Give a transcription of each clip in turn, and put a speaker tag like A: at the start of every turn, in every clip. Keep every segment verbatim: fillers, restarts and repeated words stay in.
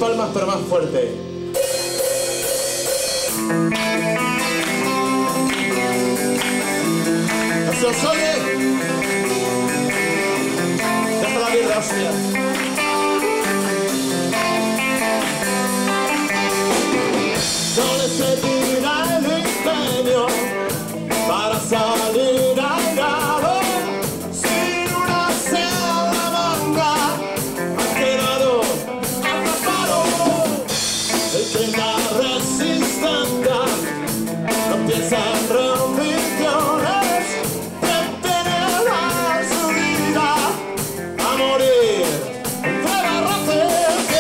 A: palmas, pero más fuerte. ¿No se os oye? Deja la birra, hostia. No les servirá el ingenio para salir al lado sin una seda en la manga. Ha quedado atrapado. El que la resistente no piensa en rendiciones, prefiere dar su vida a morir entre barrotes.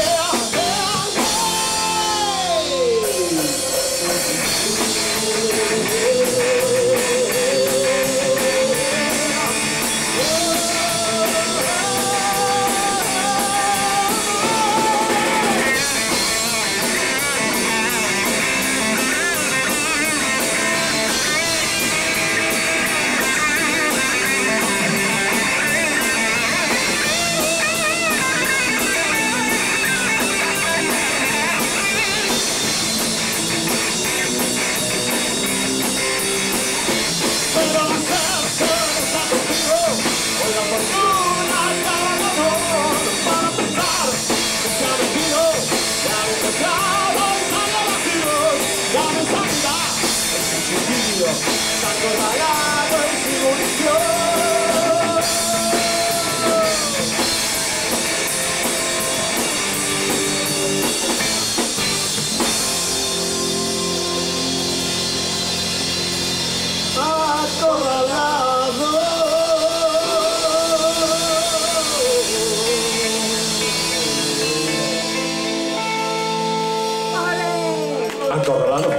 A: Acorralado.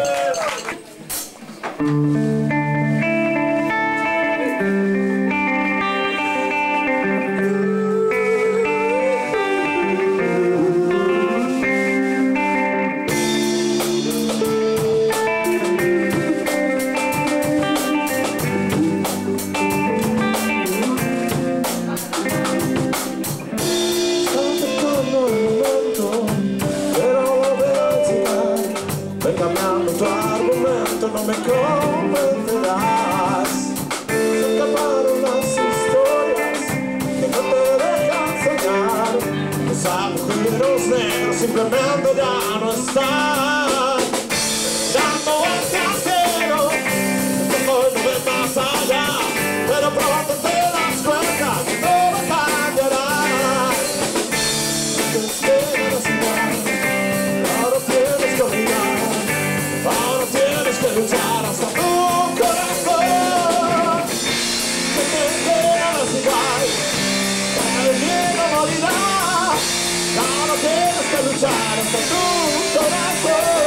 A: No me convencerás. Se acabaron las historias que no te dejan soñar. Los agujeros negros simplemente ya no están. Dando vueltas cero, hoy no ves más allá, pero pronto te das cuenta que todo cambiará. Te esperas igual, ahora tienes que olvidar. Ahora tienes que luchar hasta tu corazón. Que te esperas igual, el miedo morirá. Ahora tienes que luchar hasta tu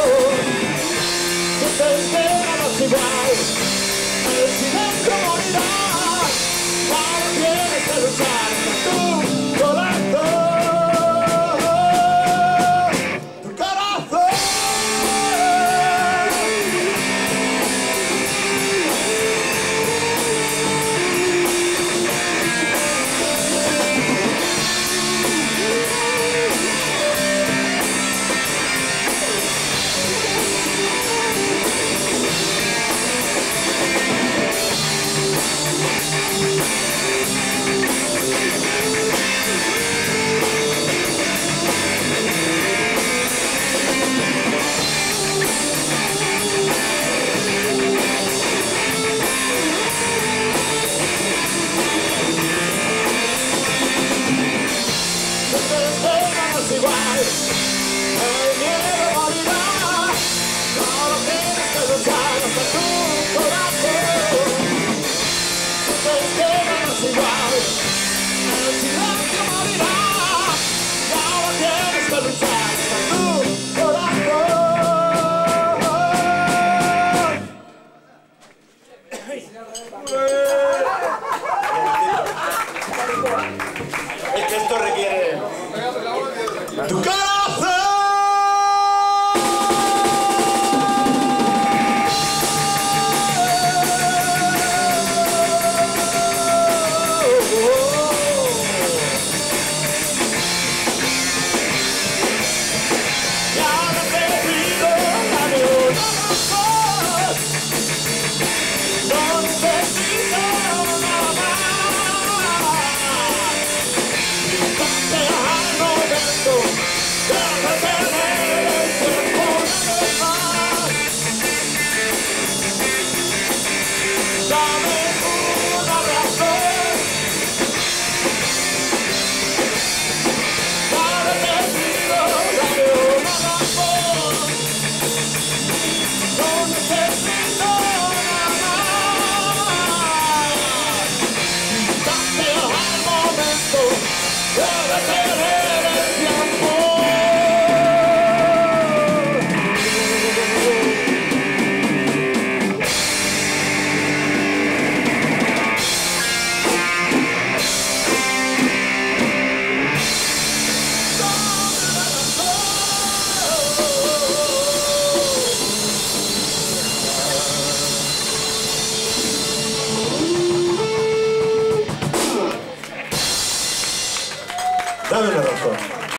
A: corazón. Que te esperas igual, el silencio morirá.